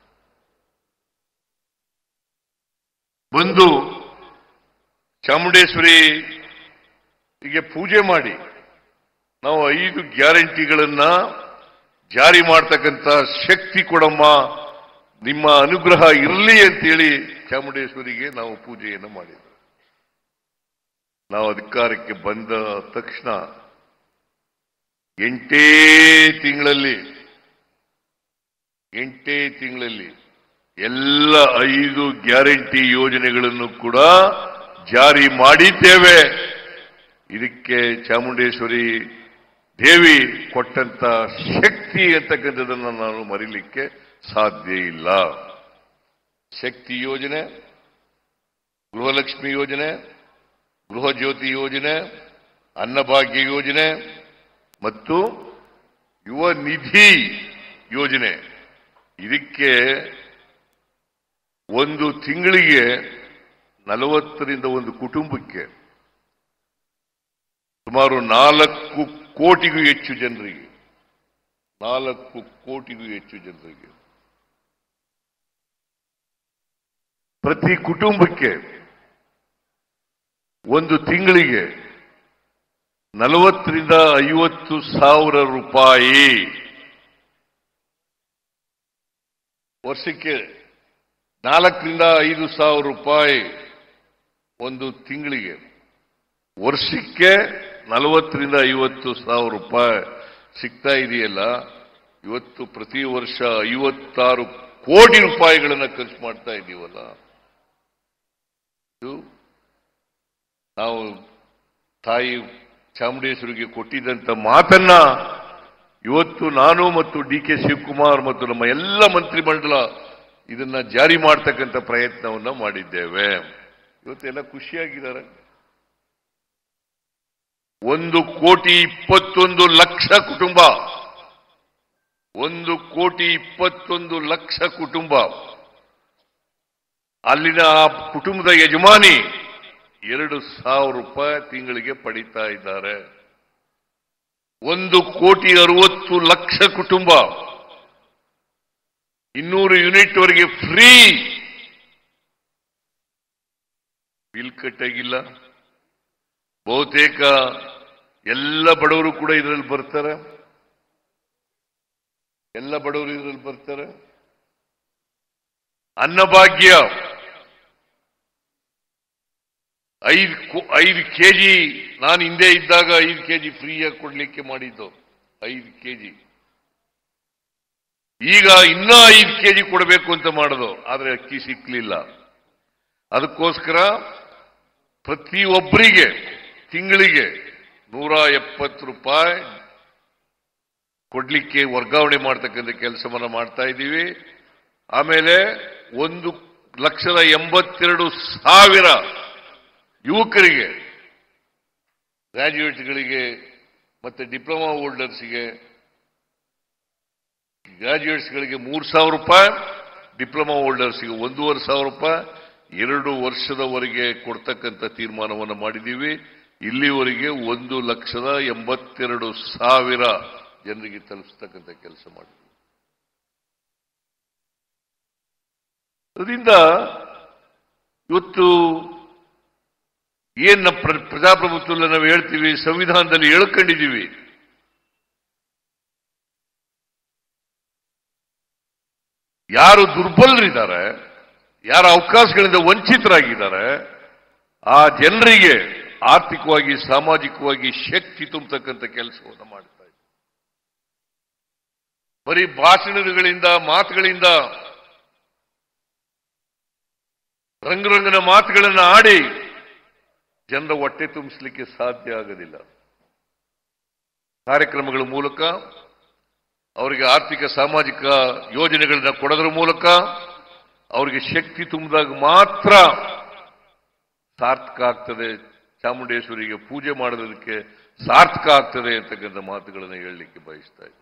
ಬಂದು ಚಾಮುಂಡೇಶ್ವರಿಗೆ ಪೂಜೆ ಮಾಡಿ ನಾವು ಐದು ಗ್ಯಾರಂಟಿಗಳನ್ನ ಜಾರಿ ಮಾಡತಕ್ಕಂಥ ಶಕ್ತಿ ಕೊಡಮ್ಮ, ನಿಮ್ಮ ಅನುಗ್ರಹ ಇರಲಿ ಅಂತೇಳಿ ಚಾಮುಂಡೇಶ್ವರಿಗೆ ನಾವು ಪೂಜೆಯನ್ನು ಮಾಡಿದ್ವಿ. ನಾವು ಅಧಿಕಾರಕ್ಕೆ ಬಂದ ತಕ್ಷಣ ಎಂಟೇ ತಿಂಗಳಲ್ಲಿ ಎಂಟೇ ತಿಂಗಳಲ್ಲಿ ಎಲ್ಲ ಐದು ಗ್ಯಾರಂಟಿ ಯೋಜನೆಗಳನ್ನು ಕೂಡ ಜಾರಿ ಮಾಡಿದ್ದೇವೆ. ಇದಕ್ಕೆ ಚಾಮುಂಡೇಶ್ವರಿ ದೇವಿ ಕೊಟ್ಟಂತ ಶಕ್ತಿ ಅಂತಕ್ಕಂಥದ್ದನ್ನು ನಾನು ಮರೀಲಿಕ್ಕೆ ಸಾಧ್ಯ ಇಲ್ಲ. ಶಕ್ತಿ ಯೋಜನೆ, ಗೃಹಲಕ್ಷ್ಮಿ ಯೋಜನೆ, ಗೃಹ ಜ್ಯೋತಿ ಯೋಜನೆ, ಅನ್ನಭಾಗ್ಯ ಯೋಜನೆ ಮತ್ತು ಯುವ ನಿಧಿ ಯೋಜನೆ. ಇದಕ್ಕೆ ಒಂದು ತಿಂಗಳಿಗೆ ನಲವತ್ತರಿಂದ ಒಂದು ಕುಟುಂಬಕ್ಕೆ ಸುಮಾರು ನಾಲ್ಕು ಕೋಟಿಗೂ ಹೆಚ್ಚು ಜನರಿಗೆ ನಾಲ್ಕು ಕೋಟಿಗೂ ಹೆಚ್ಚು ಜನರಿಗೆ ಪ್ರತಿ ಕುಟುಂಬಕ್ಕೆ ಒಂದು ತಿಂಗಳಿಗೆ ನಲವತ್ತರಿಂದ ಐವತ್ತು ಸಾವಿರ ರೂಪಾಯಿ, ವರ್ಷಕ್ಕೆ ನಾಲ್ಕರಿಂದ ಐದು ಸಾವಿರ ರೂಪಾಯಿ ಒಂದು ತಿಂಗಳಿಗೆ, ವರ್ಷಕ್ಕೆ ನಲವತ್ತರಿಂದ ಐವತ್ತು ಸಾವಿರ ರೂಪಾಯಿ ಸಿಗ್ತಾ ಇದೆಯಲ್ಲ. ಇವತ್ತು ಪ್ರತಿ ವರ್ಷ ಐವತ್ತಾರು ಕೋಟಿ ರೂಪಾಯಿಗಳನ್ನು ಖರ್ಚು ಮಾಡ್ತಾ ಇದ್ದೀವಲ್ಲ. ಇದು ನಾವು ತಾಯಿ ಚಾಮುಂಡೇಶ್ವರಿಗೆ ಕೊಟ್ಟಿದ್ದಂತ ಮಾತನ್ನ ಇವತ್ತು ನಾನು ಮತ್ತು ಡಿ ಕೆ ಶಿವಕುಮಾರ್ ಮತ್ತು ನಮ್ಮ ಎಲ್ಲ ಮಂತ್ರಿಮಂಡಲ ಇದನ್ನ ಜಾರಿ ಮಾಡತಕ್ಕಂಥ ಪ್ರಯತ್ನವನ್ನ ಮಾಡಿದ್ದೇವೆ. ಇವತ್ತೆಲ್ಲ ಖುಷಿಯಾಗಿದ್ದಾರೆ. ಒಂದು ಕೋಟಿ ಇಪ್ಪತ್ತೊಂದು ಲಕ್ಷ ಕುಟುಂಬ ಒಂದು ಕೋಟಿ ಇಪ್ಪತ್ತೊಂದು ಲಕ್ಷ ಕುಟುಂಬ ಅಲ್ಲಿನ ಆ ಕುಟುಂಬದ ಯಜಮಾನಿ ಎರಡು ಸಾವಿರ ರೂಪಾಯಿ ತಿಂಗಳಿಗೆ ಪಡೀತಾ ಇದ್ದಾರೆ. ಒಂದು ಕೋಟಿ ಅರವತ್ತು ಲಕ್ಷ ಕುಟುಂಬ ಇನ್ನೂರು ಯೂನಿಟ್ ವರೆಗೆ ಫ್ರೀ. ಬಿಲ್ ಕಟ್ಟಾಗಿಲ್ಲ. ಬಹುತೇಕ ಎಲ್ಲ ಬಡವರು ಕೂಡ ಇದರಲ್ಲಿ ಬರ್ತಾರೆ. ಎಲ್ಲ ಬಡವರು ಇದರಲ್ಲಿ ಬರ್ತಾರೆ. ಅನ್ನಭಾಗ್ಯ ಐದು ಐದು ಕೆಜಿ ನಾನು ಹಿಂದೆ ಇದ್ದಾಗ ಐದು ಕೆಜಿ ಫ್ರೀಯಾಗಿ ಕೊಡ್ಲಿಕ್ಕೆ ಮಾಡಿದ್ದು. ಐದು ಕೆಜಿ ಈಗ ಇನ್ನೂ ಐದು ಕೆಜಿ ಕೊಡಬೇಕು ಅಂತ ಮಾಡೋದು. ಆದ್ರೆ ಅಕ್ಕಿ ಸಿಕ್ಲಿಲ್ಲ. ಅದಕ್ಕೋಸ್ಕರ ಪ್ರತಿಯೊಬ್ಬರಿಗೆ ತಿಂಗಳಿಗೆ ನೂರ ಎಪ್ಪತ್ತು ರೂಪಾಯಿ ಕೊಡ್ಲಿಕ್ಕೆ ವರ್ಗಾವಣೆ ಮಾಡ್ತಕ್ಕಂಥ ಕೆಲಸವನ್ನ ಮಾಡ್ತಾ ಇದ್ದೀವಿ. ಆಮೇಲೆ ಒಂದು ಲಕ್ಷದ ಎಂಬತ್ತೆರಡು ಸಾವಿರ ಯುವಕರಿಗೆ, ಗ್ರಾಜ್ಯುಯೇಟ್ಗಳಿಗೆ ಮತ್ತೆ ಡಿಪ್ಲೊಮಾ ಹೋಲ್ಡರ್ಸ್ಗೆ, ಗ್ರಾಜ್ಯುಯೇಟ್ಸ್ಗಳಿಗೆ ಮೂರು ಸಾವಿರ ರೂಪಾಯಿ, ಡಿಪ್ಲೊಮಾ ಹೋಲ್ಡರ್ಸ್ಗೆ ಒಂದೂವರೆ ಸಾವಿರ ರೂಪಾಯಿ ಎರಡು ವರ್ಷದವರೆಗೆ ಕೊಡ್ತಕ್ಕಂಥ ತೀರ್ಮಾನವನ್ನು ಮಾಡಿದ್ದೀವಿ. ಇಲ್ಲಿವರೆಗೆ ಒಂದು ಲಕ್ಷದ ಎಂಬತ್ತೆರಡು ಸಾವಿರ ಜನರಿಗೆ ತಲುಪಿಸ್ತಕ್ಕಂಥ ಕೆಲಸ ಮಾಡಿದ್ದೀವಿ. ಅದರಿಂದ ಇವತ್ತು ಏನ್ ನಮ್ಮ ಪ್ರಜಾಪ್ರಭುತ್ವದಲ್ಲಿ ನಾವು ಹೇಳ್ತೀವಿ, ಸಂವಿಧಾನದಲ್ಲಿ ಹೇಳ್ಕೊಂಡಿದ್ದೀವಿ, ಯಾರು ದುರ್ಬಲರಿದ್ದಾರೆ, ಯಾರ ಅವಕಾಶಗಳಿಂದ ವಂಚಿತರಾಗಿದ್ದಾರೆ, ಆ ಜನರಿಗೆ ಆರ್ಥಿಕವಾಗಿ ಸಾಮಾಜಿಕವಾಗಿ ಶಕ್ತಿ ತುಂಬತಕ್ಕಂಥ ಕೆಲಸವನ್ನು ಮಾಡ್ತಾ ಇದ್ದಾರೆ. ಬರೀ ಭಾಷಣಗಳಿಂದ ಮಾತುಗಳಿಂದ ರಂಗರಂಗನ ಮಾತುಗಳನ್ನು ಆಡಿ ಜನರ ಹೊಟ್ಟೆ ತುಂಬಿಸಲಿಕ್ಕೆ ಸಾಧ್ಯ ಆಗೋದಿಲ್ಲ. ಕಾರ್ಯಕ್ರಮಗಳ ಮೂಲಕ ಅವರಿಗೆ ಆರ್ಥಿಕ ಸಾಮಾಜಿಕ ಯೋಜನೆಗಳನ್ನ ಕೊಡೋದ್ರ ಮೂಲಕ ಅವರಿಗೆ ಶಕ್ತಿ ತುಂಬಿದಾಗ ಮಾತ್ರ ಸಾರ್ಥಕ ಆಗ್ತದೆ. ಚಾಮುಂಡೇಶ್ವರಿಗೆ ಪೂಜೆ ಮಾಡೋದಕ್ಕೆ ಸಾರ್ಥಕ ಆಗ್ತದೆ ಅಂತಕ್ಕಂಥ ಮಾತುಗಳನ್ನು ಹೇಳಲಿಕ್ಕೆ ಬಯಸ್ತಾ ಇದ್ದೇನೆ.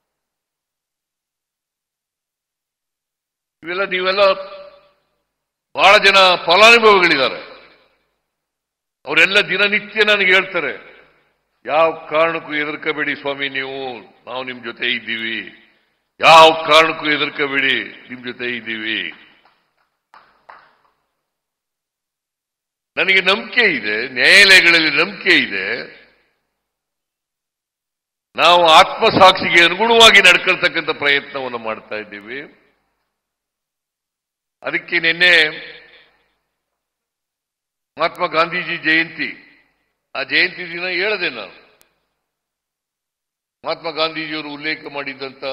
ಇವೆಲ್ಲ ನೀವೆಲ್ಲ ಬಹಳ ಜನ ಫಲಾನುಭವಿಗಳಿದ್ದಾರೆ. ಅವರೆಲ್ಲ ದಿನನಿತ್ಯ ನನಗೆ ಹೇಳ್ತಾರೆ, ಯಾವ ಕಾರಣಕ್ಕೂ ಹೆದರ್ಕಬೇಡಿ ಸ್ವಾಮಿ, ನೀವು ನಾವು ನಿಮ್ ಜೊತೆ ಇದ್ದೀವಿ, ಯಾವ ಕಾರಣಕ್ಕೂ ಹೆದರ್ಕಬೇಡಿ, ನಿಮ್ ಜೊತೆ ಇದ್ದೀವಿ. ನನಗೆ ನಂಬಿಕೆ ಇದೆ, ನ್ಯಾಯಾಲಯಗಳಲ್ಲಿ ನಂಬಿಕೆ ಇದೆ. ನಾವು ಆತ್ಮಸಾಕ್ಷಿಗೆ ಅನುಗುಣವಾಗಿ ನಡ್ಕೊಳ್ತಕ್ಕಂಥ ಪ್ರಯತ್ನವನ್ನು ಮಾಡ್ತಾ ಇದ್ದೀವಿ. ಅದಕ್ಕೆ ನಿನ್ನೆ ಮಹಾತ್ಮ ಗಾಂಧೀಜಿ ಜಯಂತಿ, ಆ ಜಯಂತಿ ದಿನ ಹೇಳಿದೆ ನಾನು, ಮಹಾತ್ಮ ಗಾಂಧೀಜಿಯವರು ಉಲ್ಲೇಖ ಮಾಡಿದ್ದಂತ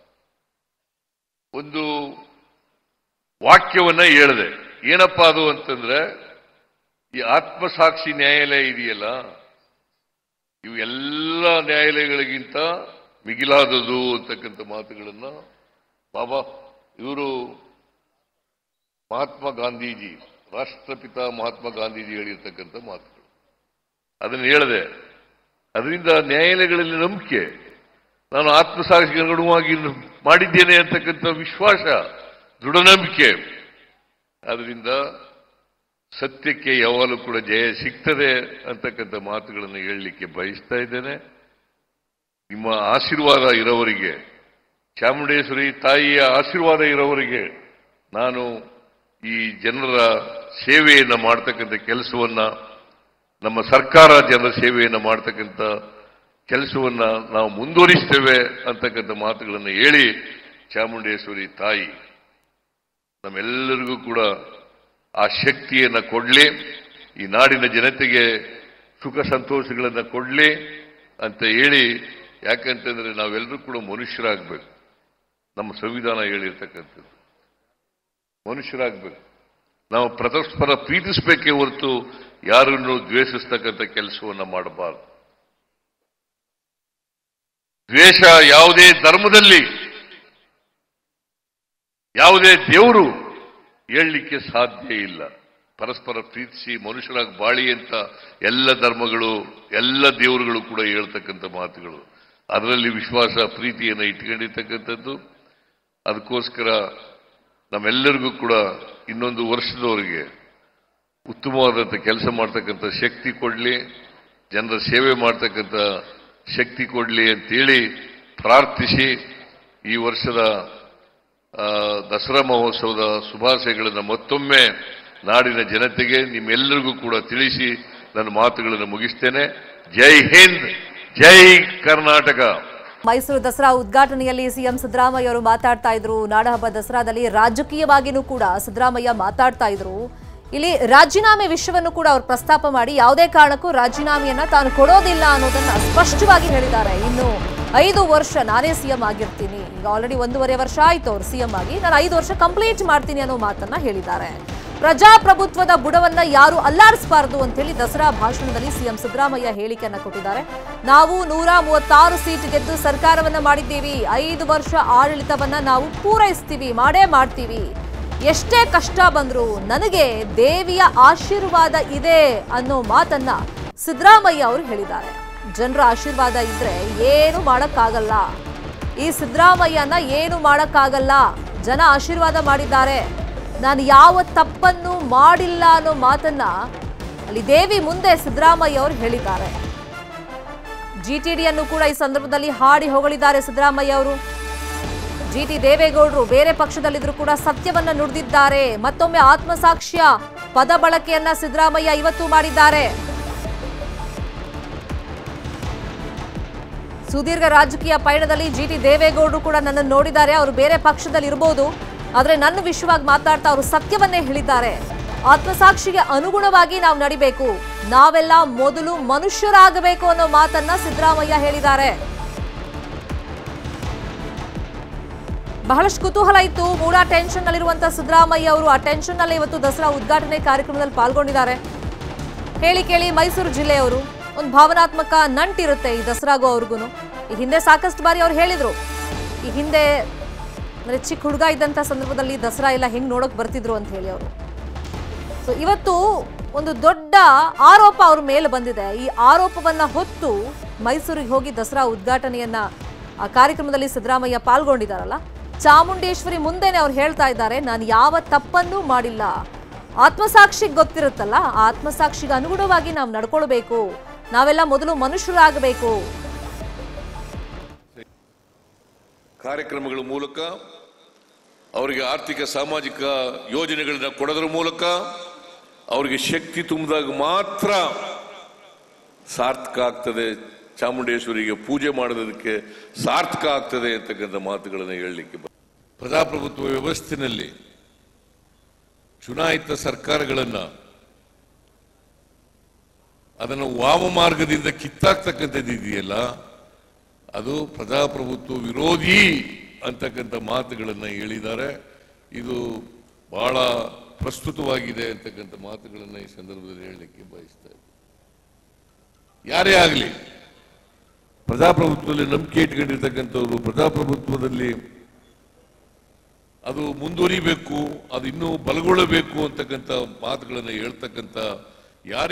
ಒಂದು ವಾಕ್ಯವನ್ನ ಹೇಳಿದೆ. ಏನಪ್ಪಾ ಅದು ಅಂತಂದ್ರೆ, ಈ ಆತ್ಮಸಾಕ್ಷಿ ನ್ಯಾಯಾಲಯ ಇದೆಯಲ್ಲ, ಇವು ಎಲ್ಲ ನ್ಯಾಯಾಲಯಗಳಿಗಿಂತ ಮಿಗಿಲಾದದು ಅಂತಕ್ಕಂಥ ಮಾತುಗಳನ್ನ ಬಾಬಾ ಇವರು ಮಹಾತ್ಮ ಗಾಂಧೀಜಿ, ರಾಷ್ಟ್ರಪಿತ ಮಹಾತ್ಮ ಗಾಂಧೀಜಿ ಹೇಳಿರ್ತಕ್ಕಂಥ ಮಾತುಗಳು, ಅದನ್ನು ಹೇಳಿದೆ. ಅದರಿಂದ ನ್ಯಾಯಾಲಯಗಳಲ್ಲಿ ನಂಬಿಕೆ, ನಾನು ಆತ್ಮಸಾಕ್ಷಿಗೆ ಅನುಗುಣವಾಗಿ ಮಾಡಿದ್ದೇನೆ ಅಂತಕ್ಕಂಥ ವಿಶ್ವಾಸ, ದೃಢ ನಂಬಿಕೆ. ಅದರಿಂದ ಸತ್ಯಕ್ಕೆ ಯಾವಾಗಲೂ ಕೂಡ ಜಯ ಸಿಗ್ತದೆ ಅಂತಕ್ಕಂಥ ಮಾತುಗಳನ್ನು ಹೇಳಲಿಕ್ಕೆ ಬಯಸ್ತಾ ಇದ್ದೇನೆ. ನಿಮ್ಮ ಆಶೀರ್ವಾದ ಇರೋವರಿಗೆ, ಚಾಮುಂಡೇಶ್ವರಿ ತಾಯಿಯ ಆಶೀರ್ವಾದ ಇರೋವರಿಗೆ ನಾನು ಈ ಜನರ ಸೇವೆಯನ್ನು ಮಾಡ್ತಕ್ಕಂಥ ಕೆಲಸವನ್ನ, ನಮ್ಮ ಸರ್ಕಾರ ಜನರ ಸೇವೆಯನ್ನು ಮಾಡ್ತಕ್ಕಂಥ ಕೆಲಸವನ್ನ ನಾವು ಮುಂದುವರಿಸ್ತೇವೆ ಅಂತಕ್ಕಂಥ ಮಾತುಗಳನ್ನು ಹೇಳಿ, ಚಾಮುಂಡೇಶ್ವರಿ ತಾಯಿ ನಮ್ಮೆಲ್ಲರಿಗೂ ಕೂಡ ಆ ಶಕ್ತಿಯನ್ನು ಕೊಡ್ಲಿ, ಈ ನಾಡಿನ ಜನತೆಗೆ ಸುಖ ಸಂತೋಷಗಳನ್ನು ಕೊಡ್ಲಿ ಅಂತ ಹೇಳಿ. ಯಾಕಂತಂದ್ರೆ ನಾವೆಲ್ಲರೂ ಕೂಡ ಮನುಷ್ಯರಾಗಬೇಕು. ನಮ್ಮ ಸಂವಿಧಾನ ಹೇಳಿರ್ತಕ್ಕಂಥದ್ದು ಮನುಷ್ಯರಾಗಬೇಕು. ನಾವು ಪರಸ್ಪರ ಪ್ರೀತಿಸಬೇಕೇ ಹೊರತು ಯಾರನ್ನು ದ್ವೇಷಿಸ್ತಕ್ಕಂಥ ಕೆಲಸವನ್ನು ಮಾಡಬಾರದು. ದ್ವೇಷ ಯಾವುದೇ ಧರ್ಮದಲ್ಲಿ, ಯಾವುದೇ ದೇವರು ಹೇಳಲಿಕ್ಕೆ ಸಾಧ್ಯ ಇಲ್ಲ. ಪರಸ್ಪರ ಪ್ರೀತಿಸಿ ಮನುಷ್ಯರಾಗಿ ಬಾಳಿ ಅಂತ ಎಲ್ಲ ಧರ್ಮಗಳು, ಎಲ್ಲ ದೇವರುಗಳು ಕೂಡ ಹೇಳ್ತಕ್ಕಂಥ ಮಾತುಗಳು. ಅದರಲ್ಲಿ ವಿಶ್ವಾಸ, ಪ್ರೀತಿಯನ್ನು ಇಟ್ಕೊಂಡಿರ್ತಕ್ಕಂಥದ್ದು. ಅದಕ್ಕೋಸ್ಕರ ನಮ್ಮೆಲ್ಲರಿಗೂ ಕೂಡ ಇನ್ನೊಂದು ವರ್ಷದವರೆಗೆ ಉತ್ತಮವಾದಂಥ ಕೆಲಸ ಮಾಡ್ತಕ್ಕಂಥ ಶಕ್ತಿ ಕೊಡಲಿ, ಜನರ ಸೇವೆ ಮಾಡ್ತಕ್ಕಂಥ ಶಕ್ತಿ ಕೊಡಲಿ ಅಂತೇಳಿ ಪ್ರಾರ್ಥಿಸಿ ಈ ವರ್ಷದ ದಸರಾ ಮಹೋತ್ಸವದ ಶುಭಾಶಯಗಳನ್ನು ಮತ್ತೊಮ್ಮೆ ನಾಡಿನ ಜನತೆಗೆ ನಿಮ್ಮೆಲ್ಲರಿಗೂ ಕೂಡ ತಿಳಿಸಿ ನನ್ನ ಮಾತುಗಳನ್ನು ಮುಗಿಸ್ತೇನೆ. ಜೈ ಹಿಂದ್, ಜೈ ಕರ್ನಾಟಕ. ಮೈಸೂರು ದಸರಾ ಉದ್ಘಾಟನೆಯಲ್ಲಿ ಸಿಎಂ ಸಿದ್ದರಾಮಯ್ಯ ಅವರು ಮಾತಾಡ್ತಾ ಇದ್ರು. ನಾಡಹಬ್ಬ ದಸರಾದಲ್ಲಿ ರಾಜಕೀಯವಾಗಿನೂ ಕೂಡ ಸಿದ್ದರಾಮಯ್ಯ ಮಾತಾಡ್ತಾ ಇದ್ರು. ಇಲ್ಲಿ ರಾಜೀನಾಮೆ ವಿಷಯವನ್ನು ಕೂಡ ಅವರು ಪ್ರಸ್ತಾಪ ಮಾಡಿ ಯಾವುದೇ ಕಾರಣಕ್ಕೂ ರಾಜೀನಾಮೆಯನ್ನ ತಾನು ಕೊಡೋದಿಲ್ಲ ಅನ್ನೋದನ್ನ ಸ್ಪಷ್ಟವಾಗಿ ಹೇಳಿದ್ದಾರೆ. ಇನ್ನು ಐದು ವರ್ಷ ನಾನೇ ಸಿಎಂ ಆಗಿರ್ತೀನಿ, ಈಗ ಆಲ್ರೆಡಿ ಒಂದೂವರೆ ವರ್ಷ ಆಯ್ತು ಅವರು ಸಿಎಂ ಆಗಿ, ನಾನು ಐದು ವರ್ಷ ಕಂಪ್ಲೀಟ್ ಮಾಡ್ತೀನಿ ಅನ್ನೋ ಮಾತನ್ನ ಹೇಳಿದ್ದಾರೆ. ಪ್ರಜಾಪ್ರಭುತ್ವದ ಬುಡವನ್ನ ಯಾರು ಅಲ್ಲಾಡಿಸಬಾರದು ಅಂತ ಹೇಳಿ ದಸರಾ ಭಾಷಣದಲ್ಲಿ ಸಿಎಂ ಸಿದ್ದರಾಮಯ್ಯ ಹೇಳಿಕೆಯನ್ನ ಕೊಟ್ಟಿದ್ದಾರೆ. ನಾವು ನೂರ ಮೂವತ್ತಾರು ಸೀಟ್ ಗೆದ್ದು ಸರ್ಕಾರವನ್ನ ಮಾಡಿದ್ದೀವಿ, ಐದು ವರ್ಷ ಆಡಳಿತವನ್ನ ನಾವು ಪೂರೈಸ್ತೀವಿ, ಮಾಡೇ ಮಾಡ್ತೀವಿ, ಎಷ್ಟೇ ಕಷ್ಟ ಬಂದ್ರು ನನಗೆ ದೇವಿಯ ಆಶೀರ್ವಾದ ಇದೆ ಅನ್ನೋ ಮಾತನ್ನ ಸಿದ್ದರಾಮಯ್ಯ ಅವರು ಹೇಳಿದ್ದಾರೆ. ಜನರ ಆಶೀರ್ವಾದ ಇದ್ರೆ ಏನು ಮಾಡಕ್ಕಾಗಲ್ಲ, ಈ ಸಿದ್ದರಾಮಯ್ಯನ ಏನು ಮಾಡಕ್ಕಾಗಲ್ಲ, ಜನ ಆಶೀರ್ವಾದ ಮಾಡಿದ್ದಾರೆ, ನಾನು ಯಾವ ತಪ್ಪನ್ನು ಮಾಡಿಲ್ಲ ಅನ್ನೋ ಮಾತನ್ನ ಅಲ್ಲಿ ದೇವಿ ಮುಂದೆ ಸಿದ್ದರಾಮಯ್ಯ ಅವರು ಹೇಳಿದ್ದಾರೆ. ಜಿಟಿಡಿಯನ್ನು ಕೂಡ ಈ ಸಂದರ್ಭದಲ್ಲಿ ಹಾಡಿ ಹೊಗಳಿದ್ದಾರೆ ಸಿದ್ದರಾಮಯ್ಯ ಅವರು. ಜಿ ಟಿ ದೇವೇಗೌಡರು ಬೇರೆ ಪಕ್ಷದಲ್ಲಿದ್ರು ಕೂಡ ಸತ್ಯವನ್ನ ನುಡಿದಿದ್ದಾರೆ. ಮತ್ತೊಮ್ಮೆ ಆತ್ಮಸಾಕ್ಷ್ಯ ಪದ ಬಳಕೆಯನ್ನ ಸಿದ್ದರಾಮಯ್ಯ ಇವತ್ತು ಮಾಡಿದ್ದಾರೆ. ಸುದೀರ್ಘ ರಾಜಕೀಯ ಪಯಣದಲ್ಲಿ ಜಿ ಟಿ ದೇವೇಗೌಡರು ಕೂಡ ನನ್ನನ್ನು ನೋಡಿದ್ದಾರೆ. ಅವರು ಬೇರೆ ಪಕ್ಷದಲ್ಲಿ ಇರಬಹುದು, ಆದ್ರೆ ನನ್ನ ವಿಷಯವಾಗಿ ಮಾತಾಡ್ತಾ ಅವರು ಸತ್ಯವನ್ನೇ ಹೇಳಿದ್ದಾರೆ. ಆತ್ಮಸಾಕ್ಷಿಗೆ ಅನುಗುಣವಾಗಿ ನಾವು ನಡಿಬೇಕು, ನಾವೆಲ್ಲ ಮೊದಲು ಮನುಷ್ಯರಾಗಬೇಕು ಅನ್ನೋ ಮಾತನ್ನ ಸಿದ್ದರಾಮಯ್ಯ ಹೇಳಿದ್ದಾರೆ. ಬಹಳಷ್ಟು ಕುತೂಹಲ ಇತ್ತು. ಮೂಡ ಟೆನ್ಷನ್ ನಲ್ಲಿರುವಂತಹ ಸಿದ್ದರಾಮಯ್ಯ ಅವರು ಆ ಟೆನ್ಷನ್ ನಲ್ಲಿ ಇವತ್ತು ದಸರಾ ಉದ್ಘಾಟನೆ ಕಾರ್ಯಕ್ರಮದಲ್ಲಿ ಪಾಲ್ಗೊಂಡಿದ್ದಾರೆ. ಹೇಳಿ ಕೇಳಿ ಮೈಸೂರು ಜಿಲ್ಲೆಯವರು, ಒಂದು ಭಾವನಾತ್ಮಕ ನಂಟಿರುತ್ತೆ ಈ ದಸರಾಗೂ ಅವ್ರಿಗೂ. ಈ ಹಿಂದೆ ಸಾಕಷ್ಟು ಬಾರಿ ಅವ್ರು ಹೇಳಿದ್ರು, ಈ ಹಿಂದೆ ಅಂದ್ರೆ ಚಿಕ್ಕ ಹುಡುಗ ಇದ್ದಂತ ಸಂದರ್ಭದಲ್ಲಿ ದಸರಾ ಎಲ್ಲ ಹೆಂಗ್ ನೋಡಕ್ ಬರ್ತಿದ್ರು ಅಂತ ಹೇಳಿ ಅವರು. ಸೊ ಇವತ್ತು ಒಂದು ದೊಡ್ಡ ಆರೋಪ ಅವ್ರ ಮೇಲೆ ಬಂದಿದೆ. ಈ ಆರೋಪವನ್ನ ಹೊತ್ತು ಮೈಸೂರಿಗೆ ಹೋಗಿ ದಸರಾ ಉದ್ಘಾಟನೆಯನ್ನ ಆ ಕಾರ್ಯಕ್ರಮದಲ್ಲಿ ಸಿದ್ದರಾಮಯ್ಯ ಪಾಲ್ಗೊಂಡಿದ್ದಾರಲ್ಲ, ಚಾಮುಂಡೇಶ್ವರಿ ಮುಂದೆನೆ ಅವ್ರು ಹೇಳ್ತಾ ಇದ್ದಾರೆ, ನಾನು ಯಾವ ತಪ್ಪನ್ನೂ ಮಾಡಿಲ್ಲ, ಆತ್ಮಸಾಕ್ಷಿಗೆ ಗೊತ್ತಿರುತ್ತಲ್ಲ, ಆ ಆತ್ಮಸಾಕ್ಷಿಗೆ ಅನುಗುಣವಾಗಿ ನಾವು ನಡ್ಕೊಳ್ಬೇಕು, ನಾವೆಲ್ಲ ಮೊದಲು ಮನುಷ್ಯರಾಗಬೇಕು. ಕಾರ್ಯಕ್ರಮಗಳ ಮೂಲಕ ಅವರಿಗೆ ಆರ್ಥಿಕ ಸಾಮಾಜಿಕ ಯೋಜನೆಗಳನ್ನ ಕೊಡೋದ್ರ ಮೂಲಕ ಅವರಿಗೆ ಶಕ್ತಿ ತುಂಬಿದಾಗ ಮಾತ್ರ ಸಾರ್ಥಕ ಆಗ್ತದೆ, ಚಾಮುಂಡೇಶ್ವರಿಗೆ ಪೂಜೆ ಮಾಡೋದಕ್ಕೆ ಸಾರ್ಥಕ ಆಗ್ತದೆ ಅಂತಕ್ಕಂಥ ಮಾತುಗಳನ್ನು ಹೇಳಲಿಕ್ಕೆ. ಪ್ರಜಾಪ್ರಭುತ್ವ ವ್ಯವಸ್ಥೆಯಲ್ಲಿ ಚುನಾಯಿತ ಸರ್ಕಾರಗಳನ್ನ ಅದನ್ನು ವಾಮ ಮಾರ್ಗದಿಂದ ಕಿತ್ತಾಕ್ತಕ್ಕಂಥದ್ದು ಇದೆಯಲ್ಲ, ಅದು ಪ್ರಜಾಪ್ರಭುತ್ವ ವಿರೋಧಿ ಅಂತಕ್ಕಂಥ ಮಾತುಗಳನ್ನು ಹೇಳಿದ್ದಾರೆ. ಇದು ಬಹಳ ಪ್ರಸ್ತುತವಾಗಿದೆ ಅಂತಕ್ಕಂಥ ಮಾತುಗಳನ್ನು ಈ ಸಂದರ್ಭದಲ್ಲಿ ಹೇಳಲಿಕ್ಕೆ ಬಯಸ್ತಾ ಇದ್ದಾರೆ. ಯಾರೇ ಆಗಲಿ ಪ್ರಜಾಪ್ರಭುತ್ವದಲ್ಲಿ ನಂಬಿಕೆ ಇಟ್ಕೊಂಡಿರ್ತಕ್ಕಂಥವ್ರು, ಪ್ರಜಾಪ್ರಭುತ್ವದಲ್ಲಿ ಅದು ಮುಂದುವರಿಬೇಕು, ಅದು ಇನ್ನೂ ಬಲಗೊಳ್ಳಬೇಕು ಅಂತಕ್ಕಂಥ ಮಾತುಗಳನ್ನು ಹೇಳ್ತಕ್ಕಂಥ ಯಾರೇ